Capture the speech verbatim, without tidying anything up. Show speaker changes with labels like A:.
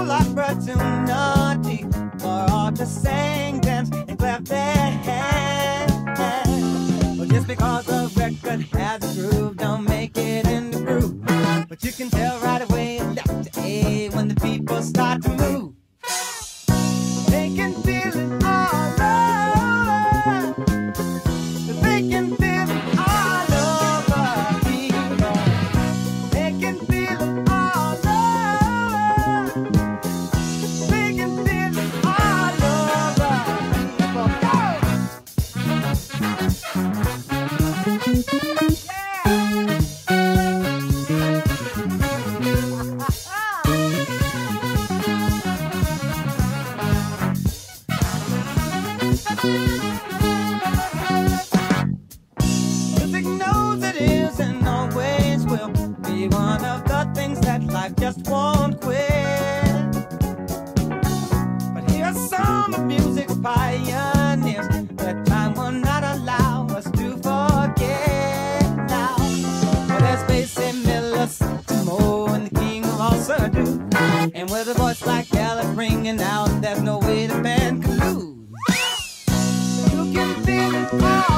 A: opportunity for all to sing, dance, and clap their hands. Well, just because a record has a groove, don't make it in the groove. But you can tell right away it's Doctor A when the people start to move. They can feel it all over. They can feel it all over. They can feel it all over. They can feel it all over. Music knows it is and always will be one of the things that life just won't quit. But here's some of music's pioneers that time will not allow us to forget now. Well, there's Basie Miller, Mo, and the king of all Surdo. And with a voice like Alice ringing out, there's no way the band can lose. You can feel it all